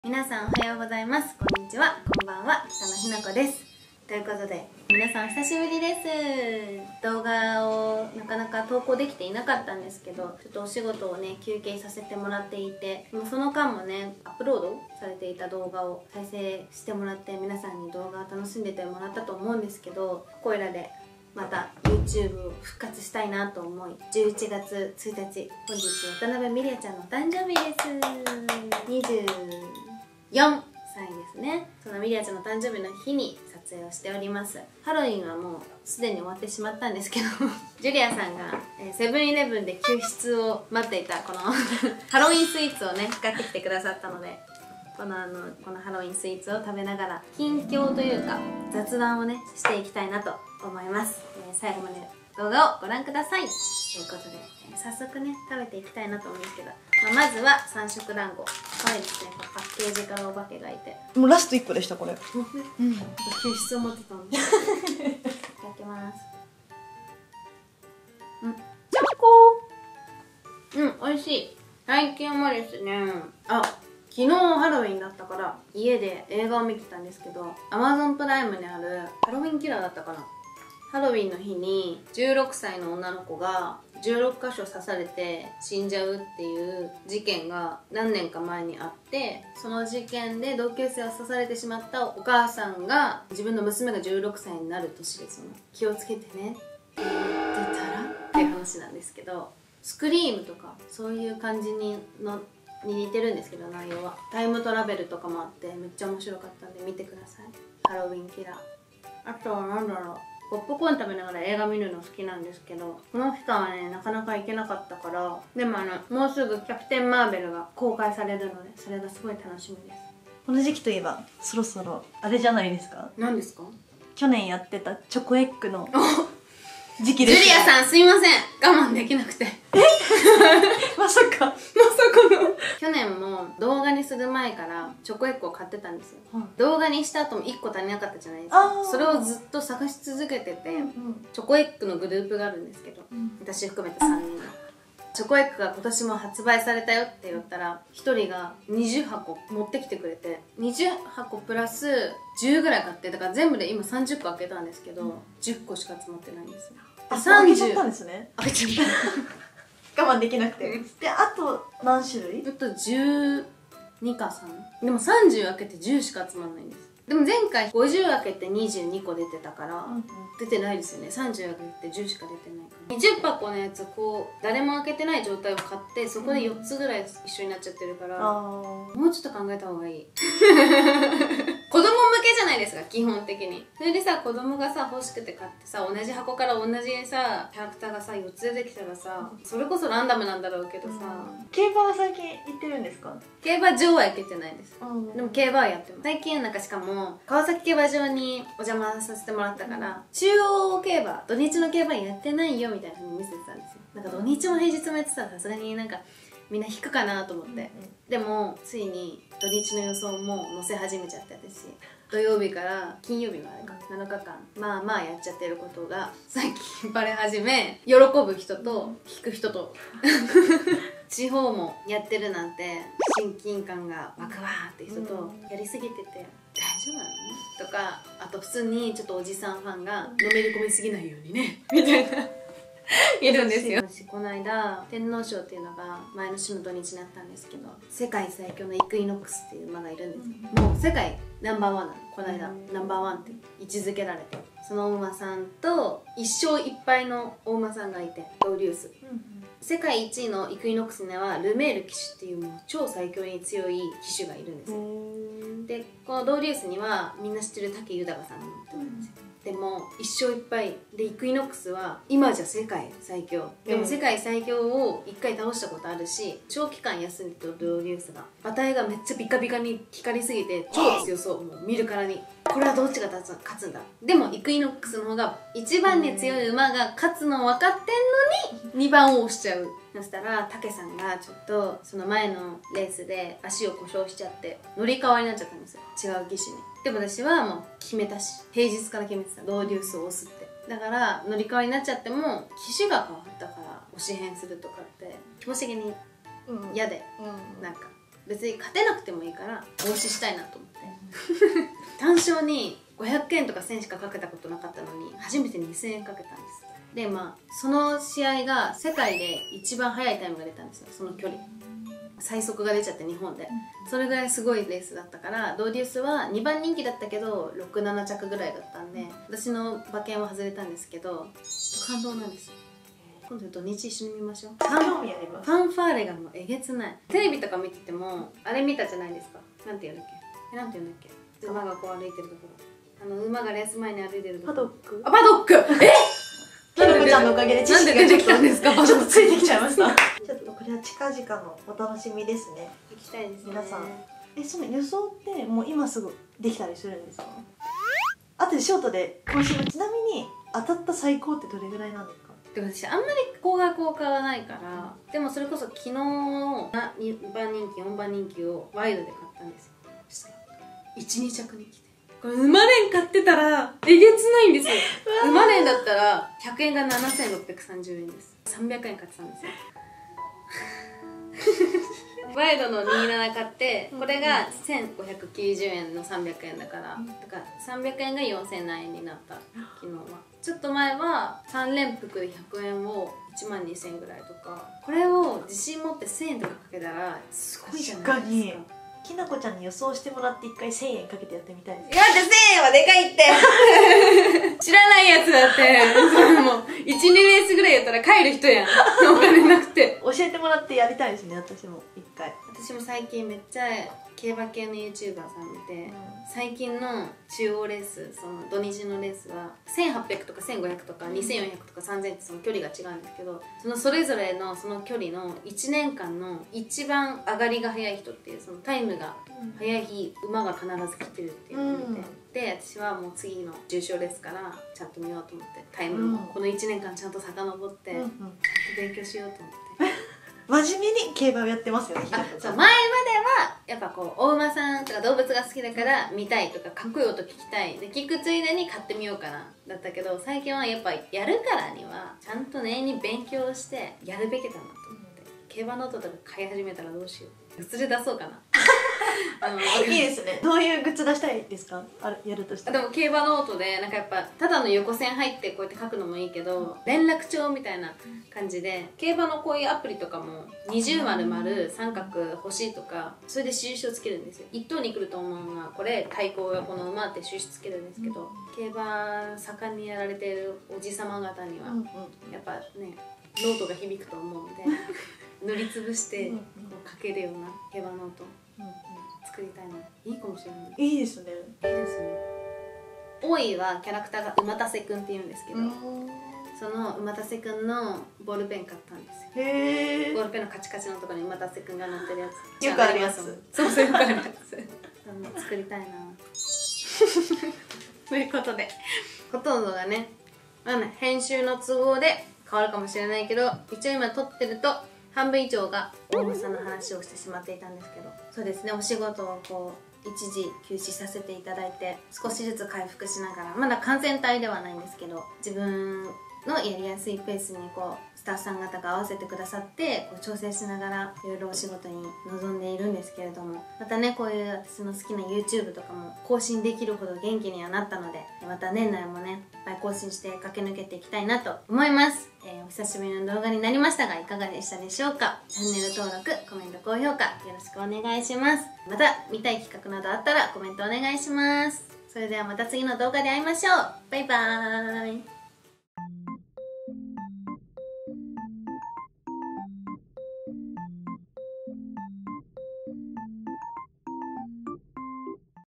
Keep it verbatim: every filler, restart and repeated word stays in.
皆さんおはようございます。こんにちは、こんばんは、北野ひな子です。ということで、皆さんお久しぶりです。動画をなかなか投稿できていなかったんですけど、ちょっとお仕事をね、休憩させてもらっていて、もうその間もね、アップロードされていた動画を再生してもらって、皆さんに動画を楽しんでてもらったと思うんですけど、ここいらでまた YouTube を復活したいなと思い、じゅういちがつついたち、本日渡辺美里ちゃんの誕生日です。にじゅうよんさいですね。そのミリアちゃんの誕生日の日に撮影をしております。ハロウィンはもうすでに終わってしまったんですけどジュリアさんが、えー、セブンイレブンで救出を待っていたこのハロウィンスイーツをね買ってきてくださったので、このあのこのハロウィンスイーツを食べながら近況というか雑談をねしていきたいなと思います。えー、最後まで動画をご覧くださいということで、えー、早速ね食べていきたいなと思うんですけど、まあ、まずは三色団子。可愛いですね。パッケージからお化けがいて。 もうラストいっこでしたこれ。 うん。救出を持ってたんで。いただきます。うん。チョコ。うん、美味しい。最近もですね。あ、昨日ハロウィンだったから家で映画を見てたんですけど、Amazon プライムにあるハロウィンキラーだったかな。ハロウィンの日にじゅうろくさいの女の子がじゅうろっかしょ刺されて死んじゃうっていう事件が何年か前にあって、その事件で同級生を刺されてしまったお母さんが自分の娘がじゅうろくさいになる年で、その気をつけてねって言ってたらっていう話なんですけど、スクリームとかそういう感じにのに似てるんですけど、内容はタイムトラベルとかもあってめっちゃ面白かったんで見てください。ハロウィンキラー。あとは何だろう、ポップコーン食べながら映画見るの好きなんですけど、この期間はねなかなか行けなかったから、でもあのもうすぐキャプテンマーベルが公開されるので、それがすごい楽しみです。 この時期といえばそろそろあれじゃないですか。 何ですか？ 去年やってたチョコエッグの時期です。 ジュリアさんすいません、我慢できなくて。えまさかまさかの去年も動画にする前からチョコエッグを買ってたんですよ、うん、動画にした後もいっこ足りなかったじゃないですか。それをずっと探し続けてて、うんうん、チョコエッグのグループがあるんですけど、うん、私含めてさんにんのチョコエッグが今年も発売されたよって言ったら、ひとりがにじゅうはこ持ってきてくれて、にじゅうはこプラスじゅうぐらい買って、だから全部で今さんじゅっこ開けたんですけど、うん、じゅっこしか詰まってないんですよ。 あ、開けちゃったんですね。 開けちゃった我慢できなくて。で、あと何種類？ あとじゅうにかさん。でもさんじゅう開けてじゅうしか集まんないんです。でも前回ごじゅう開けてにじゅうにこ出てたから、うんうん、出てないですよね。さんじゅう開けてじゅうしか出てないから。にじゅっぱこのやつこう誰も開けてない状態を買って、そこでよっつぐらい一緒になっちゃってるから、うん、もうちょっと考えた方がいい。子供向けじゃないですか基本的に。それでさ、子供がさ欲しくて買ってさ、同じ箱から同じさキャラクターがさよっつ出てきたらさ、それこそランダムなんだろうけどさ、 うん、競馬は最近行ってるんですか？ 競馬場は行けてないです、うん、でも競馬はやってます。最近なんかしかも川崎競馬場にお邪魔させてもらったから、うん、中央競馬土日の競馬やってないよみたいな風に見せてたんですよ。なんか土日も平日もやってたらさすがになんかみんな引くかなと思って、うんうん、でもついに土日の予想も載せ始めちゃって私、土曜日から金曜日までかなのかかんまあまあやっちゃってることが最近バレ始め、喜ぶ人と引く人と地方もやってるなんて親近感が湧くわーって人と、やりすぎてて大丈夫なのねとか、あと普通にちょっとおじさんファンがのめり込みすぎないようにねみたいないるんですよ。私この間天皇賞っていうのが前の週の土日になったんですけど、世界最強のイクイノックスっていう馬がいるんですよ、うん、もう世界ナンバーワンなの。この間、うん、ナンバーワンって位置づけられて、そのお馬さんと一勝一敗のお馬さんがいて、ドウリュース、うん、世界一位のイクイノックスにはルメール騎手っていうもう超最強に強い騎手がいるんですよ。でこのドウリュースにはみんな知ってる武豊さんが乗ってるんですよ、うん。でも一勝一敗で、イクイノックスは今じゃ世界最強でも世界最強を一回倒したことあるし、長期間休んでたドウリュースが馬体がめっちゃビカビカに光りすぎて超強そう、もう見るからにこれはどっちが勝つんだ。でもイクイノックスの方が一番に強い馬が勝つの分かってんのににばんを押しちゃう。そしたら武さんがちょっとその前のレースで足を故障しちゃって乗り換わりになっちゃったんですよ、違う騎手に。でも私はもう決めたし、平日から決めてた、ドウリュースを押すって。だから乗り換わりになっちゃっても騎手が変わったから押し変するとかって気持ち的に嫌で、うん、なんか別に勝てなくてもいいから投資したいなと思って単勝にごひゃくえんとかせんしかかけたことなかったのに初めてにせんえんかけたんです。でまあその試合が世界で一番速いタイムが出たんですよ。その距離最速が出ちゃって日本で、それぐらいすごいレースだったから、ドーデュースはにばん人気だったけどろく、なな着ぐらいだったんで、私の馬券は外れたんですけど感動なんですよ。今度土日一緒に見ましょう。ファンファンファーレがもうえげつない。テレビとか見ててもあれ見たじゃないですか。なんて言うんだっけ、なんて言うんだっけ、馬がこう歩いてるところ、あの馬がレース前に歩いてるところ、 パドック。 あ、パドック。えきなこちゃんのおかげで知識がちょっとちょっとついてきちゃいました。ちょっとこれは近々のお楽しみですね。 行きたいですね。 皆さん、え、その予想ってもう今すぐできたりするんですか？あとでショートで今週の、ちなみに当たった最高ってどれぐらいなんですか？ でも私あんまり高額を買わないから、でもそれこそ昨日なにばん人気よんばん人気をワイドで買ったんですよ。そしたらいち、に着に来て、これ馬連買ってたらえげつないんですよ。馬連だったらひゃくえんがななせんろっぴゃくさんじゅうえんです。さんびゃくえん買ってたんですよワイドのにじゅうなな買って、これがせんごひゃくきゅうじゅうえんのさんびゃくえんだから、だからさんびゃくえんがよんせん何円になった。昨日はちょっと前はさん連服でひゃくえんをいちまんにせんえんぐらいとか、これを自信持ってせんえんとかかけたらすごいじゃないですか。 きなこちゃんに予想してもらって一回せんえんかけてやってみたいです。 いや、じゃせんえんはでかいって知らないやつだって。もういち、にレースぐらいやったら帰る人やんお金なくて。 教えてもらってやりたいですね、私も一回。 私も最近めっちゃ競馬系の YouTuber さん見て、うん、最近の中央レース、その土日のレースはせんはっぴゃくとかせんごひゃくとかにせんよんひゃくとかさんぜんってその距離が違うんですけど、そのそれぞれのその距離のいちねんかんの一番上がりが速い人っていう、そのタイムが速い日、馬が必ず来てるっていうのを見て、うん、で私はもう次の重賞レースからちゃんと見ようと思って、タイムもこのいちねんかんちゃんと遡って、ちゃんと勉強しようと思って。 真面目に競馬をやってますよね。 あ、そう、前まではやっぱこうお馬さんとか動物が好きだから見たいとか、かっこいい音聞きたいで、聞くついでに買ってみようかなだったけど、最近はやっぱやるからにはちゃんと念に勉強してやるべきだなと思って、競馬ノートとか買い始めたらどうしよう、グッズで出そうかなあのいいですね。どういうグッズ出したいですか？あやるとして。 でも競馬ノートでなんかやっぱただの横線入ってこうやって書くのもいいけど、連絡帳みたいな感じで、競馬のこういうアプリとかも二重丸丸三角欲しいとか、それで印をつけるんですよ。一等に来ると思うのはこれ、対抗がこの馬って印つけるんですけど、競馬盛んにやられているおじさま方にはやっぱねノートが響くと思うんで塗りつぶしてこう書けるような競馬ノート作りたいな。いいかもしれない。 いいですね。 いいですね。多いはキャラクターが馬たせくんって言うんですけど、その馬たせくんのボールペン買ったんですよ。へえ。ボールペンのカチカチのところに馬たせくんが乗ってるやつ。 よくあります。 そうそう、よくあるやつ。作りたいな。ということで、ほとんどがね、まあね、編集の都合で変わるかもしれないけど、一応今撮ってると半分以上が大野さんの話をしてしまっていたんですけど、そうですね、お仕事をこう一時休止させていただいて、少しずつ回復しながら、まだ完全体ではないんですけど、自分のやりやすいペースにこうスタッフさん方が合わせてくださって、こう調整しながらいろいろお仕事に臨んでいるんですけれども、またね、こういう私の好きな YouTube とかも更新できるほど元気にはなったので、また年内もねいっぱい更新して駆け抜けていきたいなと思います。えー、お久しぶりの動画になりましたがいかがでしたでしょうか。チャンネル登録、コメント、高評価よろしくお願いします。また見たい企画などあったらコメントお願いします。それではまた次の動画で会いましょう。バイバーイ。